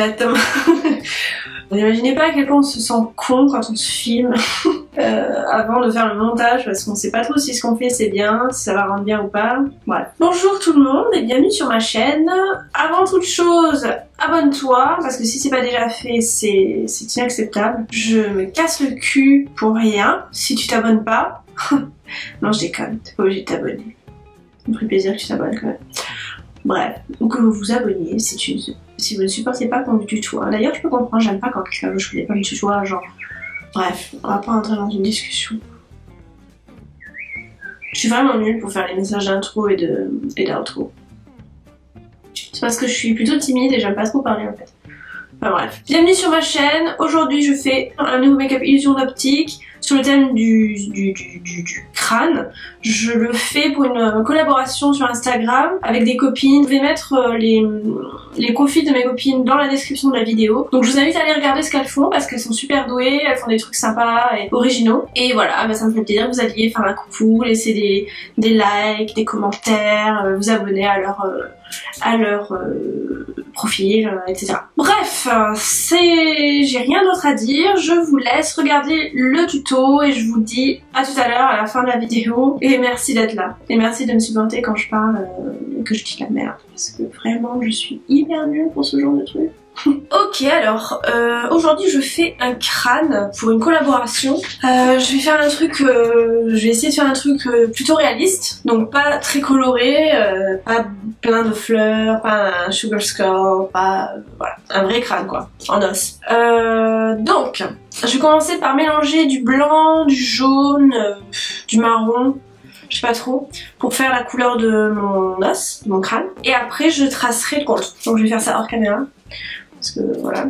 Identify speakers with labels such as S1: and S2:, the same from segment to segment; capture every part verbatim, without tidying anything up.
S1: cachette. Vous n'imaginez pas à quel point on se sent con quand on se filme euh, avant de faire le montage parce qu'on sait pas trop si ce qu'on fait c'est bien, si ça va rendre bien ou pas. Voilà. Bonjour tout le monde et bienvenue sur ma chaîne. Avant toute chose, abonne-toi parce que si c'est pas déjà fait, c'est inacceptable. Je me casse le cul pour rien si tu t'abonnes pas. Non, je déconne, t'es pas obligé de t'abonner. Ça me ferait plaisir que tu t'abonnes quand même. Bref, donc que vous vous abonniez si, tu, si vous ne supportez pas qu'on vous tutoie. D'ailleurs, je peux comprendre, j'aime pas quand quelqu'un je connais pas me tutoie, genre. Bref, on va pas entrer dans une discussion. Je suis vraiment nulle pour faire les messages d'intro et de et d'outro. C'est parce que je suis plutôt timide et j'aime pas trop parler en fait. Enfin bref. Bienvenue sur ma chaîne. Aujourd'hui, je fais un nouveau make-up illusion d'optique sur le thème du, du, du, du, du crâne. Je le fais pour une collaboration sur Instagram avec des copines. Je vais mettre les, les profils de mes copines dans la description de la vidéo. Donc je vous invite à aller regarder ce qu'elles font parce qu'elles sont super douées, elles font des trucs sympas et originaux. Et voilà, bah ça me fait plaisir que vous alliez faire un coucou, laisser des, des likes, des commentaires, vous abonner à leur, à leur euh, profil, et cetera. Bref, c'est, j'ai rien d'autre à dire. Je vous laisse regarder le tuto et je vous dis à tout à l'heure à la fin de la vidéo. Et merci d'être là. Et merci de me supporter quand je parle euh, et que je dis la merde. Parce que vraiment, je suis hyper nulle pour ce genre de truc. Ok, alors euh, aujourd'hui je fais un crâne pour une collaboration. Euh, je vais faire un truc, euh, je vais essayer de faire un truc euh, plutôt réaliste, donc pas très coloré, euh, pas plein de fleurs, pas un sugar skull, pas euh, voilà, un vrai crâne quoi, en os. Euh, donc, je vais commencer par mélanger du blanc, du jaune, euh, du marron. Je sais pas trop, pour faire la couleur de mon os, de mon crâne. Et après je tracerai le contour. Donc je vais faire ça hors caméra. Parce que voilà.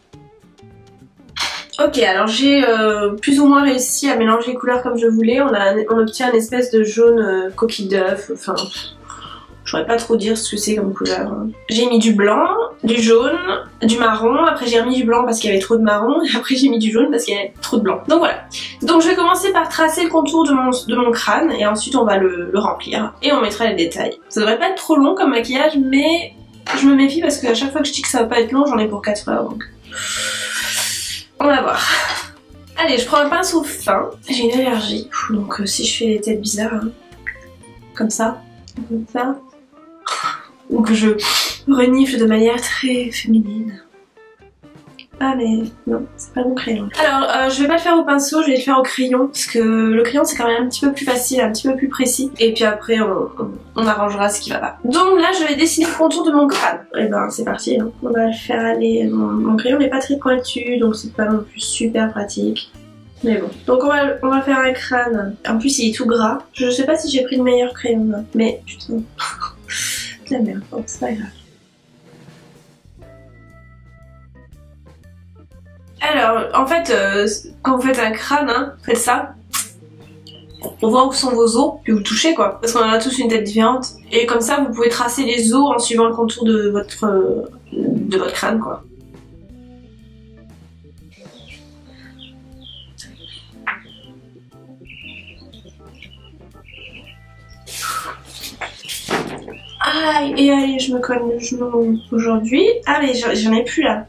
S1: Ok, alors j'ai euh, plus ou moins réussi à mélanger les couleurs comme je voulais. On, a, on obtient une espèce de jaune euh, coquille d'œuf. Enfin, je saurais pas trop dire ce que c'est comme couleur. Hein. J'ai mis du blanc, du jaune, du marron. Après j'ai remis du blanc parce qu'il y avait trop de marron. Et après j'ai mis du jaune parce qu'il y avait trop de blanc. Donc voilà. Donc je vais commencer par tracer le contour de mon, de mon crâne. Et ensuite on va le, le remplir. Et on mettra les détails. Ça devrait pas être trop long comme maquillage, mais je me méfie parce qu'à chaque fois que je dis que ça va pas être long, j'en ai pour quatre heures. Donc on va voir. Allez, je prends un pinceau fin. J'ai une allergie. Donc euh, si je fais des têtes bizarres, hein, comme ça, comme ça, ou que je renifle de manière très féminine. Ah mais non, c'est pas mon crayon. Alors euh, je vais pas le faire au pinceau, je vais le faire au crayon parce que le crayon c'est quand même un petit peu plus facile, un petit peu plus précis. Et puis après on, on, on arrangera ce qui va pas. Donc là je vais dessiner le contour de mon crâne. Et ben c'est parti, hein. On va le faire aller. Mon, mon crayon n'est pas très pointu donc c'est pas non plus super pratique. Mais bon. Donc on va, on va faire un crâne. En plus il est tout gras. Je sais pas si j'ai pris le meilleur crayon là. Mais putain. De la merde, bon, c'est pas grave. Alors, en fait, euh, quand vous faites un crâne, hein, faites ça. On voit où sont vos os, puis vous touchez quoi. Parce qu'on en a tous une tête différente. Et comme ça, vous pouvez tracer les os en suivant le contour de votre, euh, de votre crâne quoi. Aïe, et allez, je me cogne le genou aujourd'hui. Ah mais j'en ai plus là.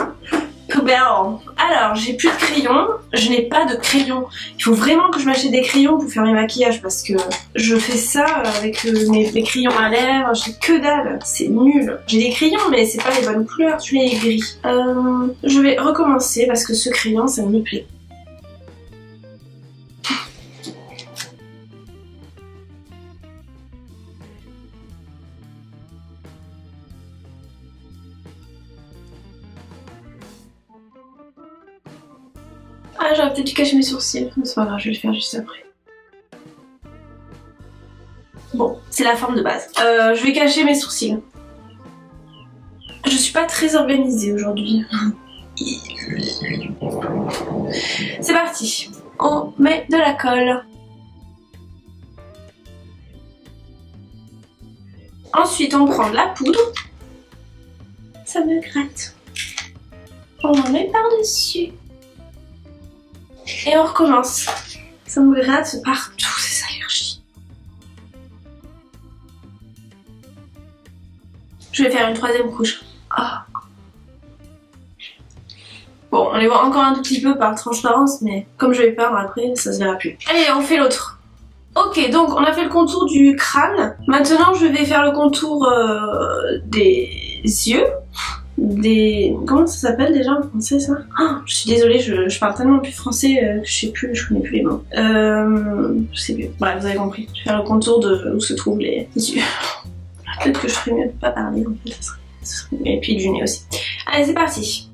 S1: Alors, j'ai plus de crayons, je n'ai pas de crayons. Il faut vraiment que je m'achète des crayons pour faire mes maquillages parce que je fais ça avec mes, mes crayons à lèvres, j'ai que dalle, c'est nul. J'ai des crayons mais c'est pas les bonnes couleurs, tu les gris. Euh, je vais recommencer parce que ce crayon ça me plaît. Ah, j'aurais peut-être dû cacher mes sourcils, mais c'est pas grave, je vais le faire juste après. Bon, c'est la forme de base. Euh, je vais cacher mes sourcils. Je suis pas très organisée aujourd'hui. C'est parti. On met de la colle. Ensuite, on prend de la poudre. Ça me gratte. On en met par-dessus. Et on recommence. Ça me gratte partout ces allergies. Je vais faire une troisième couche. Oh. Bon, on les voit encore un tout petit peu par transparence, mais comme je vais peindre après, ça se verra plus. Allez, on fait l'autre. Ok, donc on a fait le contour du crâne. Maintenant, je vais faire le contour euh, des yeux. Des... Comment ça s'appelle déjà en français, ça? Oh, je suis désolée, je, je parle tellement plus français euh, que je sais plus, je connais plus les mots. Euh... Je sais plus. Bref, vous avez compris. Je vais faire le contour de où se trouvent les yeux. Peut-être que je ferais mieux de pas parler, en fait. Ça serait... Ça serait... Et puis du nez aussi. Allez, c'est parti.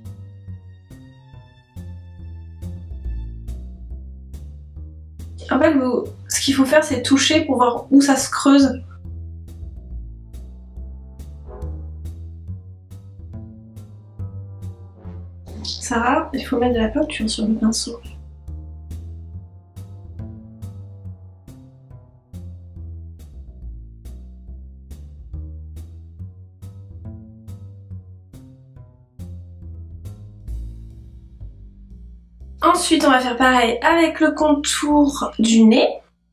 S1: En fait, vous... ce qu'il faut faire, c'est toucher pour voir où ça se creuse. Sarah, il faut mettre de la peinture sur le pinceau. Ensuite, on va faire pareil avec le contour du nez.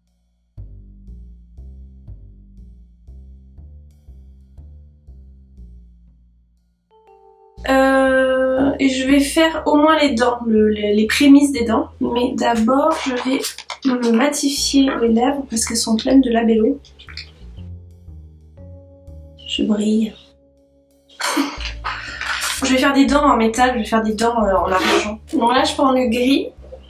S1: Euh, et je vais faire au moins les dents, le, les, les prémices des dents. Mais d'abord, je vais me matifier les lèvres parce qu'elles sont pleines de labello. Je brille. Je vais faire des dents en métal, je vais faire des dents euh, en argent. Donc là, je prends le gris.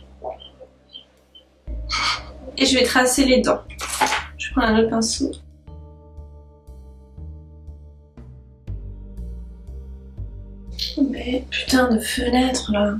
S1: Et je vais tracer les dents. Je prends un autre pinceau. Mais putain de fenêtre là.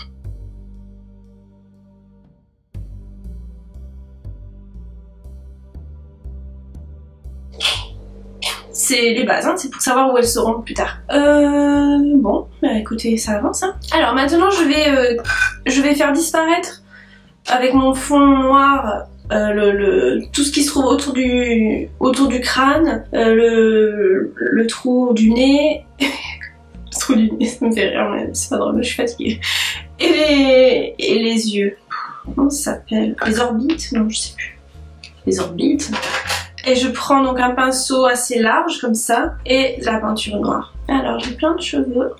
S1: C'est les bases, hein, c'est pour savoir où elles seront plus tard. Euh, bon, bah écoutez, ça avance. Hein. Alors maintenant, je vais, euh, je vais faire disparaître avec mon fond noir euh, le, le, tout ce qui se trouve autour du, autour du crâne, euh, le, le trou du nez. Le trou du nez, ça me fait rire, mais c'est pas drôle, je suis fatiguée. Et les, et les yeux. Comment ça s'appelle? Les orbites? Non, je sais plus. Les orbites. Et je prends donc un pinceau assez large comme ça et la peinture noire. Alors j'ai plein de cheveux.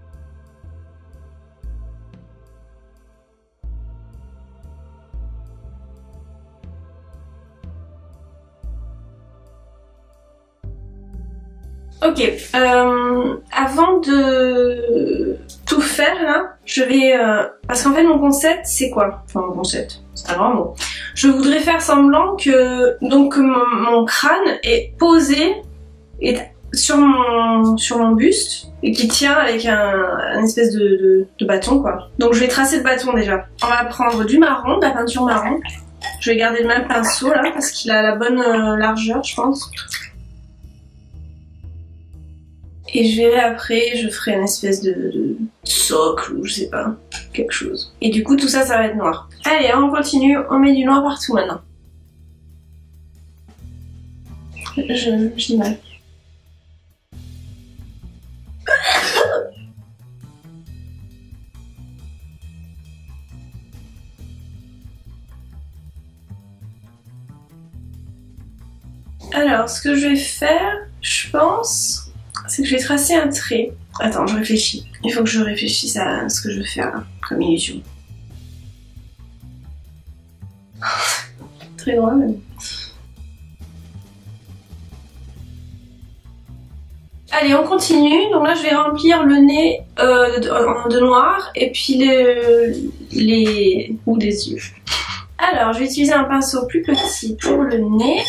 S1: Ok, euh, avant de tout faire là, je vais... Euh, parce qu'en fait mon concept c'est quoi? Enfin mon concept, c'est un grand mot. Je voudrais faire semblant que donc mon, mon crâne est posé est sur mon, sur mon buste et qui tient avec un, un espèce de, de, de bâton quoi. Donc je vais tracer le bâton déjà. On va prendre du marron, de la peinture marron. Je vais garder le même pinceau là parce qu'il a la bonne euh, largeur je pense. Et je verrai après, je ferai une espèce de, de socle ou je sais pas, quelque chose. Et du coup tout ça, ça va être noir. Allez, on continue, on met du noir partout maintenant. Je, je dis mal. Alors, ce que je vais faire, je pense... c'est que je vais tracer un trait. Attends, je réfléchis. Il faut que je réfléchisse à ce que je veux faire là, comme illusion. Très loin même. Allez, on continue. Donc là, je vais remplir le nez euh, de, de noir et puis le, les bouts des yeux. Alors, je vais utiliser un pinceau plus petit pour le nez.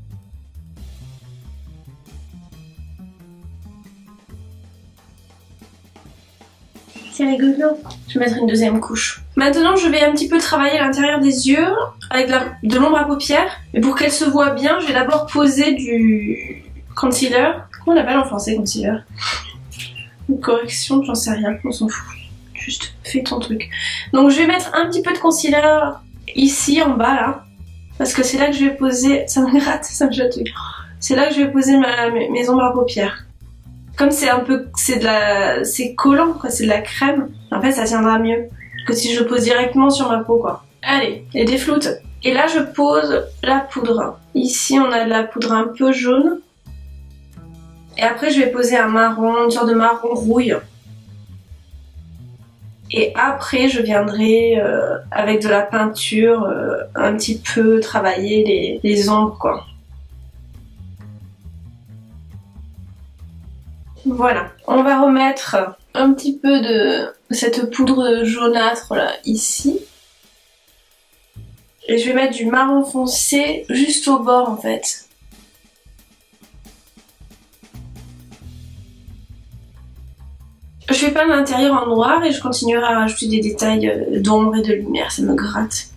S1: C'est rigolo. Je vais mettre une deuxième couche. Maintenant, je vais un petit peu travailler à l'intérieur des yeux avec la, de l'ombre à paupières. Mais pour qu'elle se voit bien, je vais d'abord poser du concealer. Comment on l'appelle en français, concealer? Une correction, j'en sais rien, on s'en fout. Juste fais ton truc. Donc je vais mettre un petit peu de concealer ici en bas là. Parce que c'est là que je vais poser... Ça me gratte, ça me chatouille. C'est là que je vais poser ma, mes, mes ombres à paupières. Comme c'est un peu, c'est de la, c'est collant quoi, c'est de la crème. En fait, ça tiendra mieux que si je le pose directement sur ma peau quoi. Allez, et des floutes. Et là, je pose la poudre. Ici, on a de la poudre un peu jaune. Et après, je vais poser un marron, une sorte de marron rouille. Et après je viendrai euh, avec de la peinture euh, un petit peu travailler les, les ombres quoi. Voilà, on va remettre un petit peu de cette poudre jaunâtre là ici. Et je vais mettre du marron foncé juste au bord en fait. Je fais pas l'intérieur en noir et je continuerai à rajouter des détails d'ombre et de lumière, ça me gratte.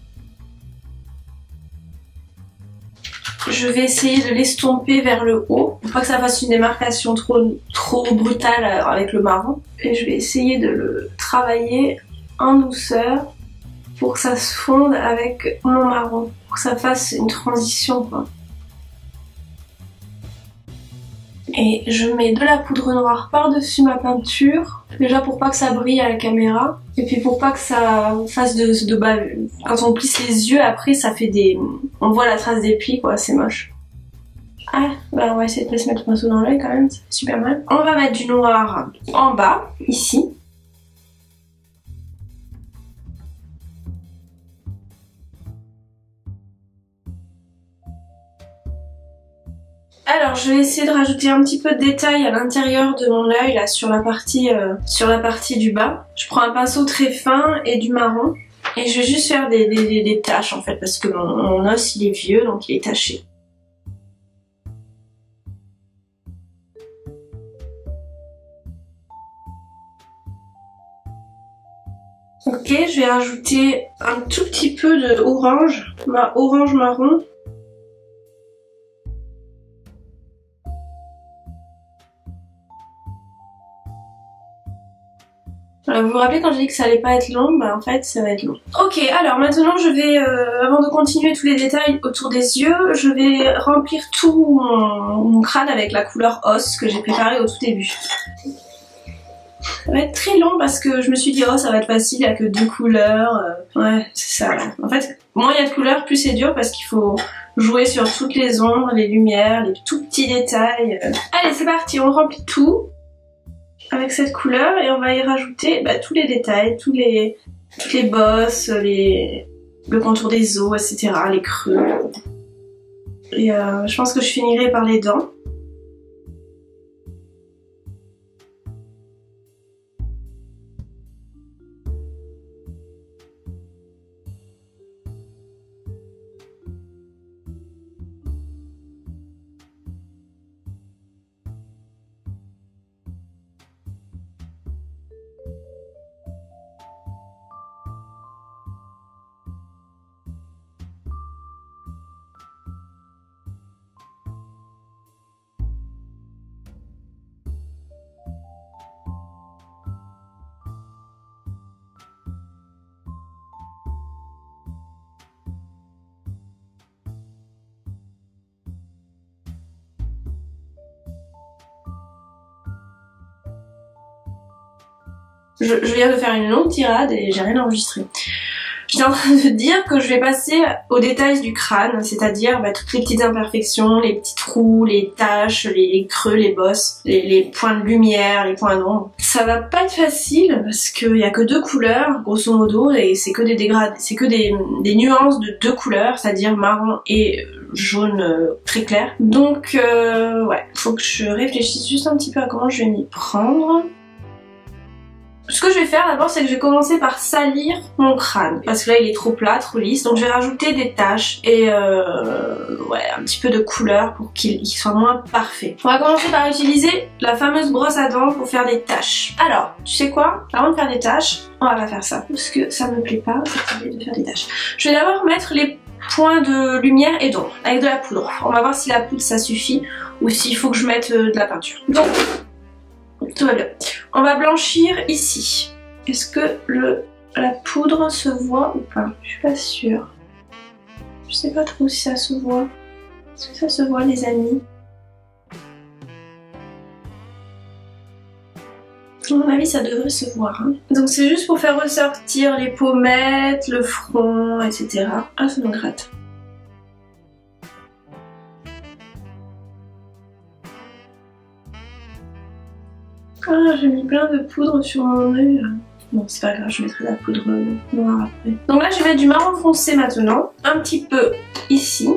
S1: Je vais essayer de l'estomper vers le haut pour pas que ça fasse une démarcation trop, trop brutale avec le marron. Et je vais essayer de le travailler en douceur pour que ça se fonde avec mon marron, pour que ça fasse une transition quoi. Et je mets de la poudre noire par-dessus ma peinture, déjà pour pas que ça brille à la caméra, et puis pour pas que ça fasse de, de bas. Quand on plisse les yeux, après ça fait des... on voit la trace des plis quoi, c'est moche. Ah, bah on va essayer de se mettre le pinceau dans l'œil quand même, ça fait super mal. On va mettre du noir en bas, ici. Alors je vais essayer de rajouter un petit peu de détail à l'intérieur de mon œil là sur la partie euh, sur la partie du bas. Je prends un pinceau très fin et du marron et je vais juste faire des, des, des, des taches en fait parce que mon, mon os il est vieux donc il est taché. Ok, je vais rajouter un tout petit peu de orange, ma orange marron. Alors, vous vous rappelez quand j'ai dit que ça allait pas être long, bah en fait ça va être long. Ok, alors maintenant je vais, euh, avant de continuer tous les détails autour des yeux, je vais remplir tout mon, mon crâne avec la couleur os que j'ai préparée au tout début. Ça va être très long parce que je me suis dit oh ça va être facile, il n'y a que deux couleurs. Euh, ouais, c'est ça. Ouais. En fait, moins il y a de couleurs, plus c'est dur parce qu'il faut jouer sur toutes les ombres, les lumières, les tout petits détails. Allez, c'est parti, on remplit tout avec cette couleur et on va y rajouter bah, tous les détails, tous les, toutes les bosses, les, le contour des os, et cetera, les creux. Et euh, je pense que je finirai par les dents. Je, je viens de faire une longue tirade et j'ai rien enregistré. J'étais en train de dire que je vais passer aux détails du crâne, c'est-à-dire bah, toutes les petites imperfections, les petits trous, les taches, les, les creux, les bosses, les, les points de lumière, les points d'ombre. Ça va pas être facile parce qu'il y a que deux couleurs, grosso modo, et c'est que des dégradés, c'est que des, des nuances de deux couleurs, c'est-à-dire marron et jaune euh, très clair. Donc euh, ouais, faut que je réfléchisse juste un petit peu à comment je vais m'y prendre. Ce que je vais faire d'abord, c'est que je vais commencer par salir mon crâne. Parce que là, il est trop plat, trop lisse. Donc je vais rajouter des taches et euh, ouais, un petit peu de couleur pour qu'il soit moins parfait. On va commencer par utiliser la fameuse brosse à dents pour faire des taches. Alors, tu sais quoi? Avant de faire des taches, on va pas faire ça. Parce que ça me plaît pas, cette idée de faire des taches. Je vais d'abord mettre les points de lumière et d'ombre avec de la poudre. On va voir si la poudre ça suffit ou s'il faut que je mette de la peinture. Donc, tout va bien. On va blanchir ici. Est-ce que le, la poudre se voit ou pas? Je suis pas sûre. Je sais pas trop si ça se voit. Est-ce que ça se voit les amis? À mon avis ça devrait se voir. Hein. Donc c'est juste pour faire ressortir les pommettes, le front, et cetera. Ah ça me gratte. Ah, j'ai mis plein de poudre sur mon œil. Bon, c'est pas grave, je mettrai la poudre noire après. Donc là, je vais mettre du marron foncé maintenant. Un petit peu ici.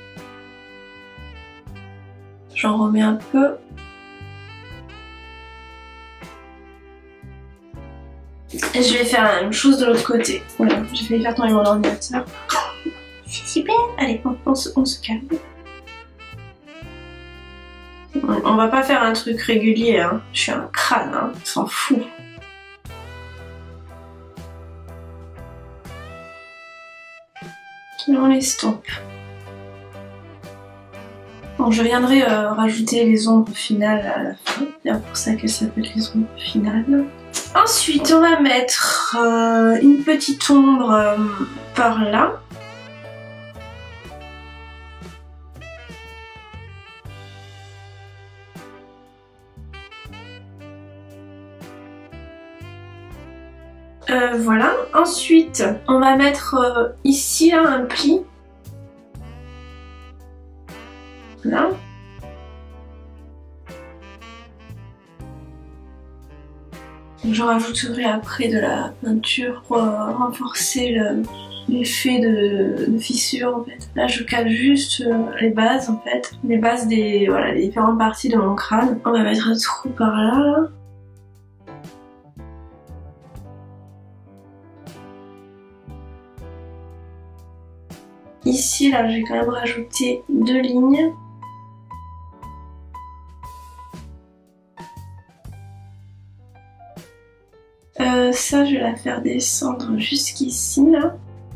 S1: J'en remets un peu. Et je vais faire la même chose de l'autre côté. Voilà, j'ai failli faire tomber mon ordinateur. C'est super. Allez, on, on, se, on se calme. On, on va pas faire un truc régulier, hein. Je suis un crâne, hein. On s'en fout. On l'estompe. Bon, je viendrai euh, rajouter les ombres finales à la fin. C'est pour ça qu'elles s'appellent les ombres finales. Ensuite, on va mettre euh, une petite ombre euh, par là. Euh, voilà. Ensuite, on va mettre euh, ici là, un pli. Là. Je rajouterai après de la peinture pour euh, renforcer l'effet de, de fissure en fait. Là je cale juste euh, les bases en fait, les bases des, voilà, les différentes parties de mon crâne. On va mettre un trou par là, là. Ici là j'ai quand même rajouté deux lignes. Euh, ça, je vais la faire descendre jusqu'ici, là.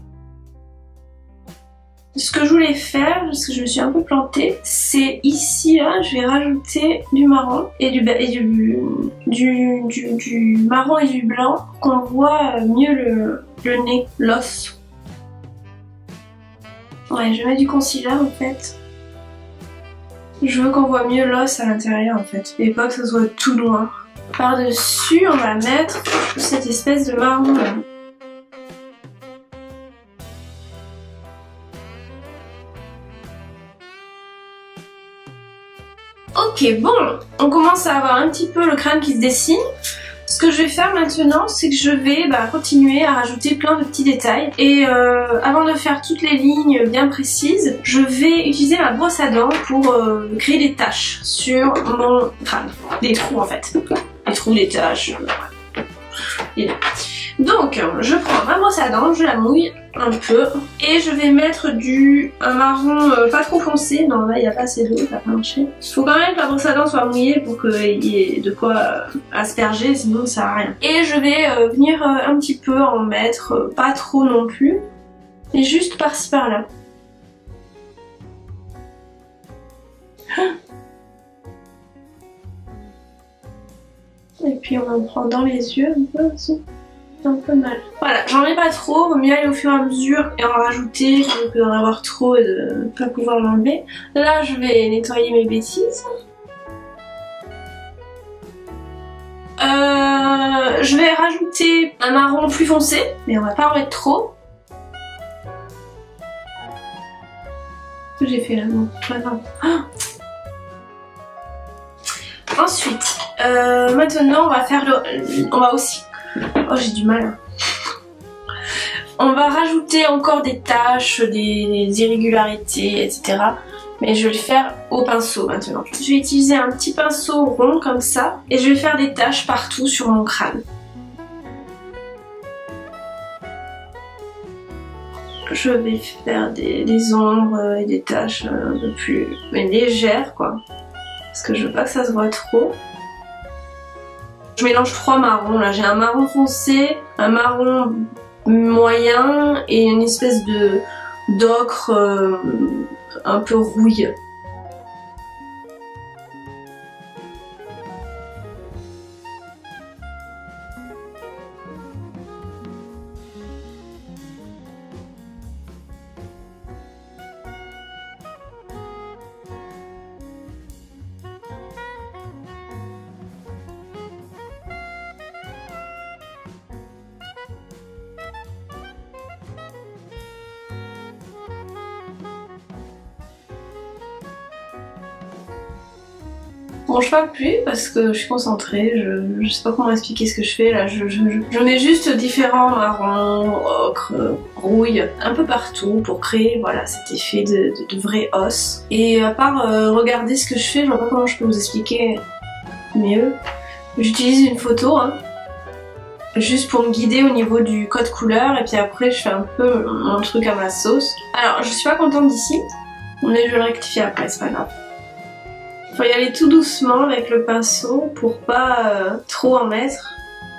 S1: Ce que je voulais faire, parce que je me suis un peu plantée, c'est ici, là, je vais rajouter du marron et du, et du, du, du, du marron et du blanc pour qu'on voit mieux le, le nez, l'os. Ouais, je mets du concealer, en fait. Je veux qu'on voit mieux l'os à l'intérieur, en fait, et pas que ça soit tout noir. Par-dessus, on va mettre cette espèce de marron là. Ok, bon, on commence à avoir un petit peu le crâne qui se dessine. Ce que je vais faire maintenant, c'est que je vais bah, continuer à rajouter plein de petits détails. Et euh, avant de faire toutes les lignes bien précises, je vais utiliser ma brosse à dents pour euh, créer des taches sur mon crâne. Des trous en fait. Des trous, des taches. Et donc, je prends ma brosse à dents, je la mouille un peu. Et je vais mettre du un marron euh, pas trop foncé. Non, là il n'y a pas assez d'eau, ça va pas marcher. Il faut quand même que la brosse à dents soit mouillée pour qu'il y ait de quoi euh, asperger, sinon ça sert à rien. Et je vais euh, venir euh, un petit peu en mettre, euh, pas trop non plus. Et juste par-ci par-là. Et puis on en prend dans les yeux un peu aussi. Un peu mal. Voilà, j'en mets pas trop, vaut mieux aller au fur et à mesure et en rajouter plutôt que d'en avoir trop et de ne pas pouvoir l'enlever. Là, je vais nettoyer mes bêtises. Euh, je vais rajouter un marron plus foncé, mais on va pas en mettre trop. Qu'est-ce que j'ai fait là? Non, ah, non. Ah. Ensuite, euh, maintenant on va faire le... On va aussi... Oh, j'ai du mal. On va rajouter encore des taches, des, des irrégularités, et cetera. Mais je vais le faire au pinceau maintenant. Je vais utiliser un petit pinceau rond comme ça et je vais faire des taches partout sur mon crâne. Je vais faire des, des ombres et des taches un peu plus mais légères quoi. Parce que je veux pas que ça se voit trop. Je mélange trois marrons là. J'ai un marron foncé, un marron moyen et une espèce de d'ocre euh, un peu rouille. Bon, je parle plus parce que je suis concentrée, je, je sais pas comment expliquer ce que je fais là, je, je, je mets juste différents marrons, ocre, rouille, un peu partout pour créer voilà cet effet de, de, de vrai os. Et à part euh, regarder ce que je fais, je vois pas comment je peux vous expliquer mieux. J'utilise une photo, hein, juste pour me guider au niveau du code couleur et puis après je fais un peu mon truc à ma sauce. Alors je suis pas contente d'ici, mais je vais le rectifier après, c'est pas grave. Faut y aller tout doucement avec le pinceau pour pas euh, trop en mettre.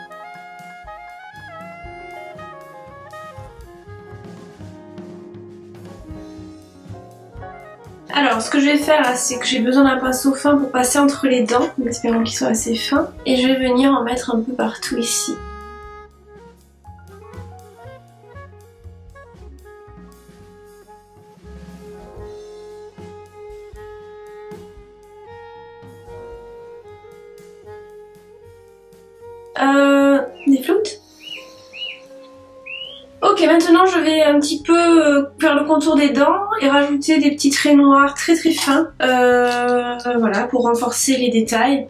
S1: Alors ce que je vais faire là, c'est que j'ai besoin d'un pinceau fin pour passer entre les dents, en espérant qu'il soit assez fin. Et je vais venir en mettre un peu partout ici. Euh, des floutes. Ok, maintenant je vais un petit peu faire le contour des dents et rajouter des petits traits noirs très très fins, euh, voilà, pour renforcer les détails.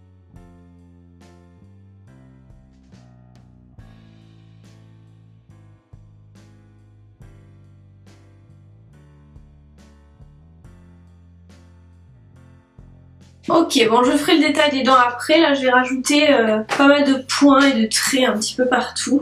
S1: Ok, bon je ferai le détail des dents après, là je vais rajouter euh, pas mal de points et de traits un petit peu partout.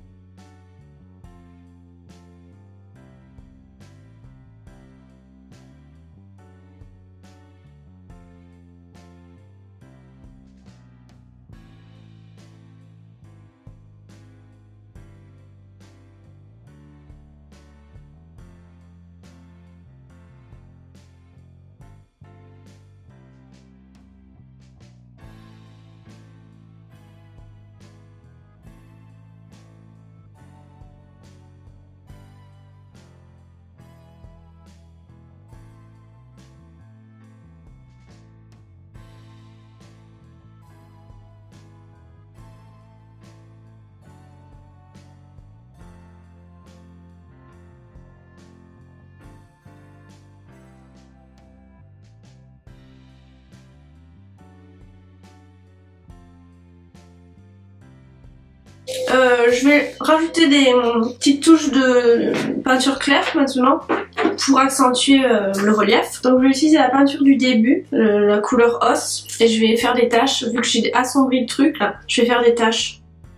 S1: Euh, je vais rajouter des euh, petites touches de peinture claire maintenant pour accentuer euh, le relief. Donc je vais utiliser la peinture du début, euh, la couleur os, et je vais faire des taches, vu que j'ai assombri le truc là, je vais faire des taches.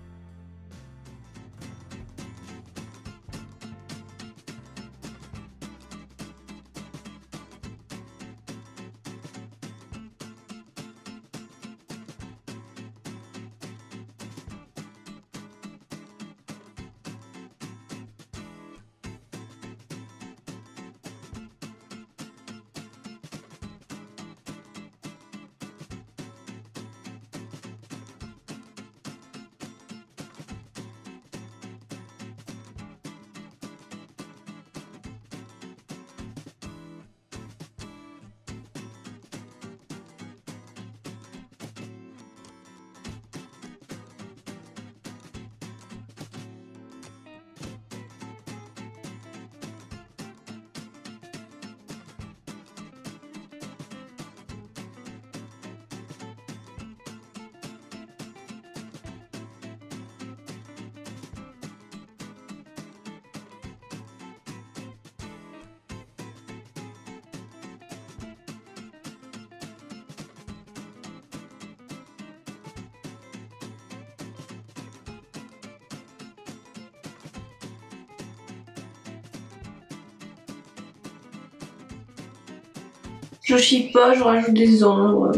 S1: Je chie pas, je rajoute des ombres.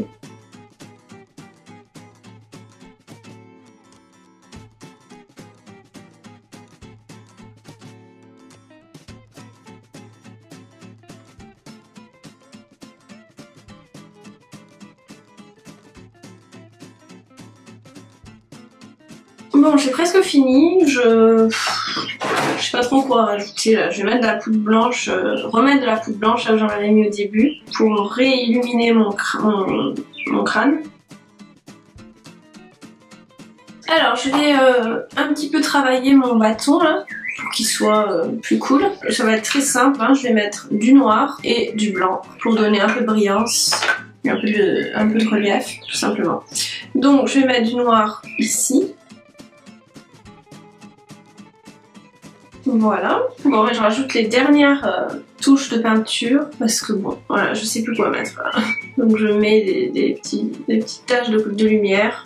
S1: Bon, j'ai presque fini, je... je sais pas trop quoi rajouter là, je vais mettre de la poudre blanche, euh, remettre de la poudre blanche là où j'en avais mis au début pour réilluminer mon, cr mon, mon crâne. Alors je vais euh, un petit peu travailler mon bâton là pour qu'il soit euh, plus cool. Ça va être très simple, hein. Je vais mettre du noir et du blanc pour donner un peu de brillance un peu de, un peu de relief, tout simplement. Donc je vais mettre du noir ici. Voilà. Bon, je rajoute les dernières euh, touches de peinture parce que bon, voilà, je sais plus quoi mettre. Donc je mets des, des, petits, des petites taches de, de lumière.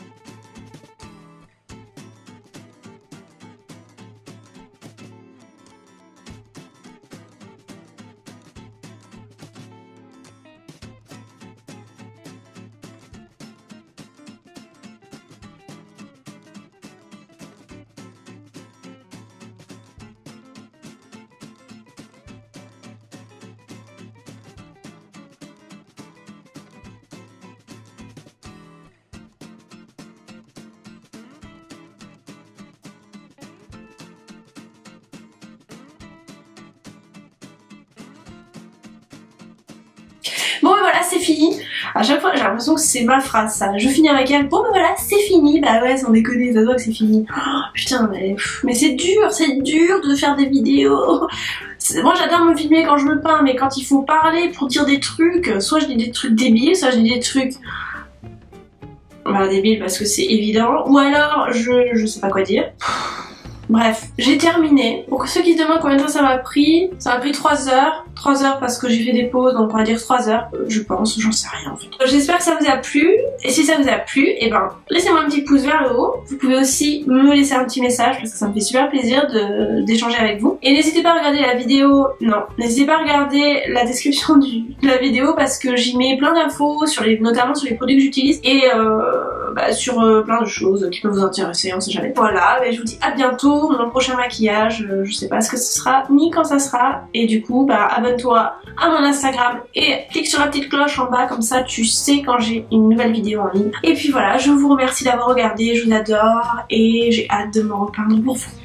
S1: Bon ben voilà, c'est fini. À chaque fois j'ai l'impression que c'est ma phrase ça. Je finis avec elle. Bon ben voilà, c'est fini. Bah ouais, sans déconner, ça se voit que c'est fini. Oh, putain mais, mais c'est dur, c'est dur de faire des vidéos. Moi j'adore me filmer quand je me peins, mais quand il faut parler pour dire des trucs, soit je dis des trucs débiles, soit je dis des trucs... Bah débiles parce que c'est évident, ou alors je, je sais pas quoi dire. Bref, j'ai terminé. Pour ceux qui se demandent combien de temps ça m'a pris, ça m'a pris trois heures. trois heures parce que j'ai fait des pauses, donc on va dire trois heures, je pense, j'en sais rien en fait. J'espère que ça vous a plu, et si ça vous a plu, et ben laissez-moi un petit pouce vers le haut. Vous pouvez aussi me laisser un petit message parce que ça me fait super plaisir de d'échanger avec vous. Et n'hésitez pas à regarder la vidéo, non, n'hésitez pas à regarder la description du, de la vidéo parce que j'y mets plein d'infos, sur les, notamment sur les produits que j'utilise et euh, bah, sur euh, plein de choses qui peuvent vous intéresser, on sait jamais. Voilà, bah, je vous dis à bientôt. Mon prochain maquillage, euh, je sais pas ce que ce sera ni quand ça sera, et du coup bah abonne-toi à mon Instagram et clique sur la petite cloche en bas, comme ça tu sais quand j'ai une nouvelle vidéo en ligne. Et puis voilà, je vous remercie d'avoir regardé, je vous adore et j'ai hâte de me repeindre pour vous.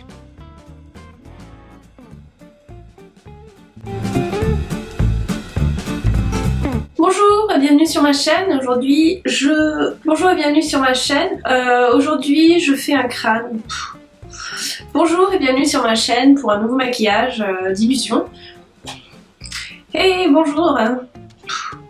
S1: Bonjour et bienvenue sur ma chaîne. Aujourd'hui je... Bonjour et bienvenue sur ma chaîne. Euh, Aujourd'hui je fais un crâne. Pff. Bonjour et bienvenue sur ma chaîne pour un nouveau maquillage euh, d'illusion. Et bonjour.